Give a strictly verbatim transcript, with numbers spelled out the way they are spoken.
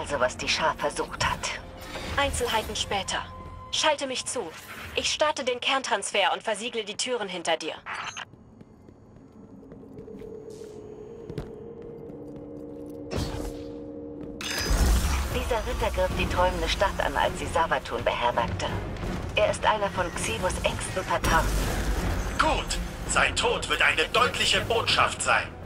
also, was die Schar versucht hat. Einzelheiten später. Schalte mich zu. Ich starte den Kerntransfer und versiegle die Türen hinter dir. Dieser Ritter griff die träumende Stadt an, als sie Savathûn beherbergte. Er ist einer von Xivos engsten Vertrauten. Gut! Sein Tod wird eine deutliche Botschaft sein.